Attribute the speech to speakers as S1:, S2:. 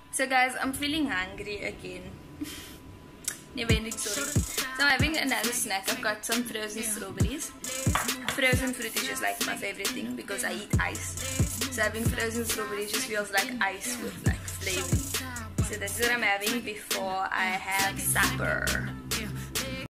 S1: So guys, I'm feeling hungry again. Never ending story. So I'm having another snack. I've got some frozen strawberries. Frozen fruit is just like my favorite thing because I eat ice. So having frozen strawberries just feels like ice with like flavor. So this is what I'm having before I have supper.